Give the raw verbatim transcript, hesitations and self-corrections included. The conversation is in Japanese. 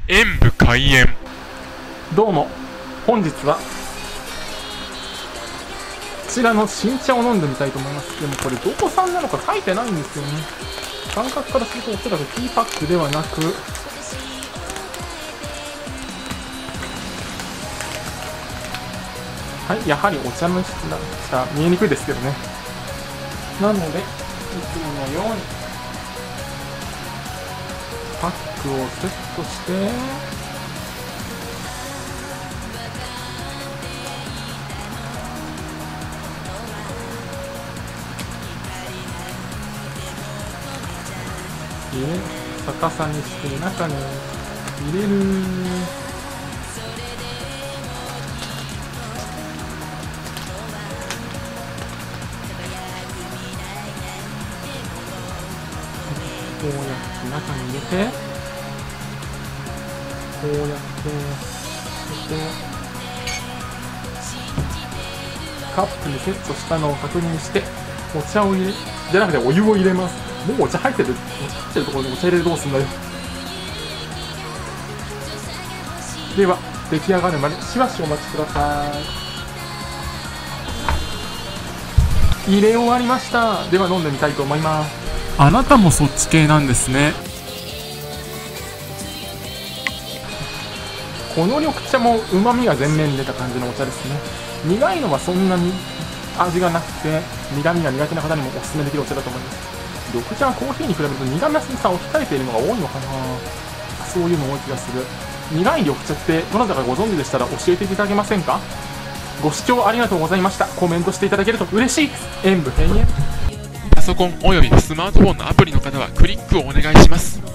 演武開演。 どうも、本日はこちらの新茶を飲んでみたいと思います。でもこれどこ産なのか書いてないんですよね。感覚からするとおそらくティーパックではなく、はい、やはりお茶の質な茶、見えにくいですけどね。なのでいつものようにパックをセットして、入れ逆さにして中に入れる。こうやって中に入れて、こうやって入れて、カップにセットしたのを確認して、お茶を入れじゃなくてお湯を入れます。もうお茶入ってる、お茶入ってるところにお茶入れてどうすんだよ。では出来上がるまでしばしお待ちください。入れ終わりました。では飲んでみたいと思います。 あなたもそっち系なんですね。 この緑茶もうまみが全面に出た感じのお茶ですね。苦いのはそんなに味がなくて、苦みが苦手な方にもおすすめできるお茶だと思います。緑茶はコーヒーに比べると苦味さを控えているのが多いのかな。そういうの多い気がする。苦い緑茶ってどなたかご存知でしたら教えていただけませんか。ご視聴ありがとうございました。コメントしていただけると嬉しいです。演武閉園。 パソコンおよびスマートフォンのアプリの方はクリックをお願いします。